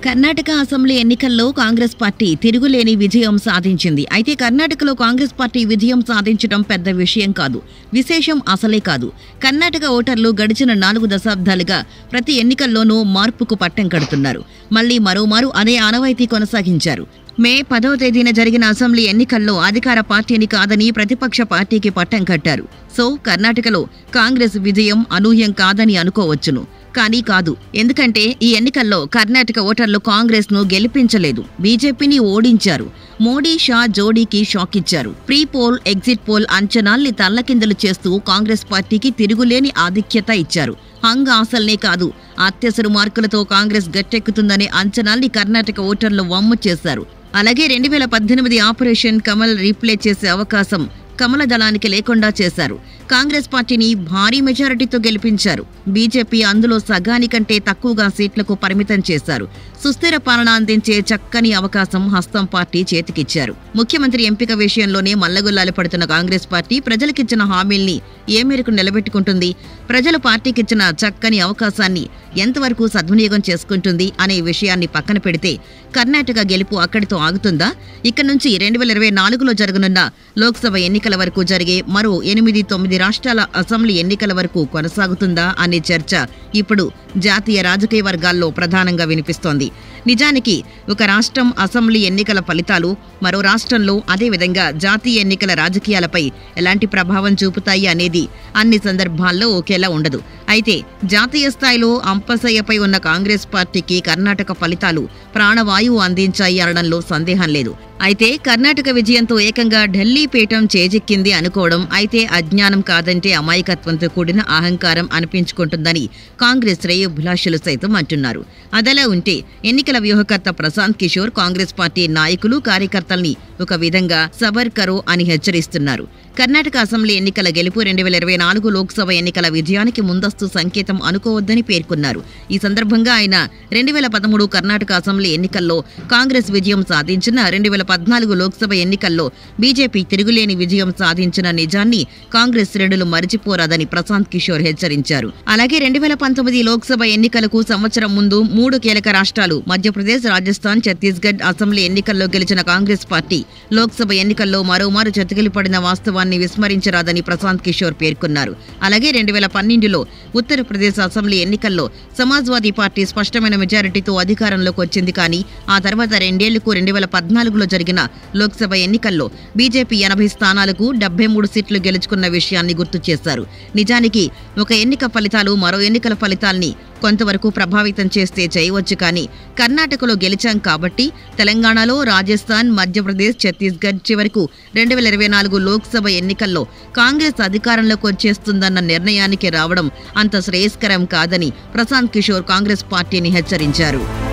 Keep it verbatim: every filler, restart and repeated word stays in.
Karnataka assembly ఎన్నికల్లో Congress party తిరుగులేని విజయం సాధించింది. అయితే కర్ణాటకలో కాంగ్రెస్ పార్టీ విజయం సాధించడం పెద్ద విషయం కాదు, విశేషం అసలే కాదు. కర్ణాటక ఓటర్లు గడిచిన నాలుగు దశాబ్దాలుగా ప్రతి ఎన్నికల్లోనూ మార్పుకు పట్టం కడుతున్నారు. మళ్లీ మరోమారు అదే ఆనవాయితీ కొనసాగించారు. మే పదవ తేదీన జరిగిన అసెంబ్లీ ఎన్నికల్లో అధికార పార్టీని కాదని ప్రతిపక్ష పార్టీకి పట్టం కట్టారు. సో కర్ణాటకలో కాంగ్రెస్ విజయం అనూహ్యం కాదని అనుకోవచ్చును. కానీ కాదు. ఎందుకంటే ఈ ఎన్నికల్లో కర్ణాటక ఓటర్లు కాంగ్రెస్ ను గెలిపించలేదు, బీజేపీని ఓడించారు. మోడీ షా జోడీకి షాక్ ఇచ్చారు. ప్రీ పోల్, ఎగ్జిట్ పోల్ అంచనాల్ని తల్లకిందులు చేస్తూ కాంగ్రెస్ పార్టీకి తిరుగులేని ఆధిక్యత ఇచ్చారు. హంగ్ ఆశల్నే కాదు, అత్యవసర మార్కులతో కాంగ్రెస్ గట్టెక్కుతుందనే అంచనాల్ని కర్ణాటక ఓటర్లు వమ్ము చేశారు. అలాగే రెండు వేల పద్దెనిమిది ఆపరేషన్ కమల్ రీప్లే చేసే అవకాశం కమల దళానికి లేకుండా చేశారు. కాంగ్రెస్ పార్టీని భారీ మెజారిటీతో గెలిపించారు. బీజేపీ అందులో సగానికంటే తక్కువగా సీట్లకు పరిమితం చేశారు. సుస్థిర పాలన అందించే చక్కని అవకాశం హస్తం పార్టీ చేతికిచ్చారు. ముఖ్యమంత్రి ఎంపిక విషయంలోనే మల్లగుల్లాలు పడుతున్న కాంగ్రెస్ పార్టీ ప్రజలకిచ్చిన హామీల్ని ఏ మేరకు నిలబెట్టుకుంటుంది, ప్రజలు పార్టీకిచ్చిన చక్కని అవకాశాన్ని ఎంతవరకు సద్వినియోగం చేసుకుంటుంది అనే విషయాన్ని పక్కన పెడితే కర్ణాటక గెలుపు అక్కడితో ఆగుతుందా? ఇక్కడ నుంచి రెండు వేల ఇరవై నాలుగులో జరగనున్న లోక్సభ ఎన్నికల వరకు జరిగే మరో ఎనిమిది తొమ్మిది రాష్ట్రాల అసెంబ్లీ ఎన్నికల వరకు కొనసాగుతుందా అనే చర్చ ఇప్పుడు జాతీయ రాజకీయ వర్గాల్లో ప్రధానంగా వినిపిస్తోంది. నిజానికి ఒక రాష్ట్రం అసెంబ్లీ ఎన్నికల ఫలితాలు మరో రాష్ట్రంలో అదేవిధంగా జాతీయ ఎన్నికల రాజకీయాలపై ఎలాంటి ప్రభావం చూపుతాయి అనేది అన్ని సందర్భాల్లో ఒకేలా ఉండదు. అయితే జాతీయ స్థాయిలో అంపశయ్యపై ఉన్న కాంగ్రెస్ పార్టీకి కర్ణాటక ఫలితాలు ప్రాణవాయువు అందించాయి అనడంలో సందేహం లేదు. అయితే కర్ణాటక విజయంతో ఏకంగా ఢిల్లీ పీఠం చేజిక్కింది అనుకోవడం అయితే అజ్ఞానం కాదంటే అమాయకత్వంతో కూడిన అహంకారం అనిపించుకుంటుందని కాంగ్రెస్ శ్రేయోభిలాషులు సైతం అంటున్నారు. అదలా ఉంటే ఎన్నికల వ్యూహకర్త ప్రశాంత్ కిషోర్ కాంగ్రెస్ పార్టీ నాయకులు కార్యకర్తల్ని ఒక విధంగా సబర్ కరో అని హెచ్చరిస్తున్నారు. కర్ణాటక అసెంబ్లీ ఎన్నికల గెలుపు రెండు వేల ఇరవై నాలుగు లోక్సభ ఎన్నికల విజయానికి ముందస్తు సంకేతం అనుకోవద్దని పేర్కొన్నారు. ఈ సందర్భంగా ఆయన రెండు వేల పదమూడు కర్ణాటక అసెంబ్లీ ఎన్నికల్లో కాంగ్రెస్ విజయం సాధించిన రెండు వేల పద్నాలుగు లోక్సభ ఎన్నికల్లో బీజేపీ తిరుగులేని విజయం సాధించిన నిజాన్ని కాంగ్రెస్ శ్రేణులు మరిచిపోరాదని ప్రశాంత్ కిషోర్ హెచ్చరించారు. అలాగే రెండు వేల పంతొమ్మిది లోక్సభ ఎన్నికలకు సంవత్సరం ముందు మూడు కీలక రాష్ట్రాలు మధ్యప్రదేశ్, రాజస్థాన్, ఛత్తీస్గఢ్ అసెంబ్లీ ఎన్నికల్లో గెలిచిన కాంగ్రెస్ పార్టీ లోక్సభ ఎన్నికల్లో మరోమారు చతికిలపడిన వాస్తవాన్ని విస్మరించరాదని ప్రశాంత్ కిషోర్ పేర్కొన్నారు. అలాగే రెండు వేల పన్నెండులో ఉత్తరప్రదేశ్ అసెంబ్లీ ఎన్నికల్లో సమాజ్వాదీ పార్టీ స్పష్టమైన మెజారిటీతో అధికారంలోకి వచ్చింది. కానీ ఆ తర్వాత రెండేళ్లకు రెండు వేల పద్నాలుగులో జరిగిన లోక్సభ ఎన్నికల్లో బీజేపీ ఎనభై స్థానాలకు డెబ్బై మూడు సీట్లు గెలుచుకున్న విషయాన్ని గుర్తు చేశారు. నిజానికి ఒక ఎన్నిక ఫలితాలు మరో ఎన్నికల ఫలితాల్ని కొంతవరకు ప్రభావితం చేస్తే చేయవచ్చు. కానీ కర్ణాటకలో గెలిచాం కాబట్టి తెలంగాణలో, రాజస్థాన్, మధ్యప్రదేశ్, ఛత్తీస్గఢ్ చివరకు రెండు వేల ఇరవై నాలుగు లోక్సభ ఎన్నికల్లో కాంగ్రెస్ అధికారంలోకి వచ్చేస్తుందన్న నిర్ణయానికి రావడం అంత శ్రేయస్కరం కాదని ప్రశాంత్ కిషోర్ కాంగ్రెస్ పార్టీని హెచ్చరించారు.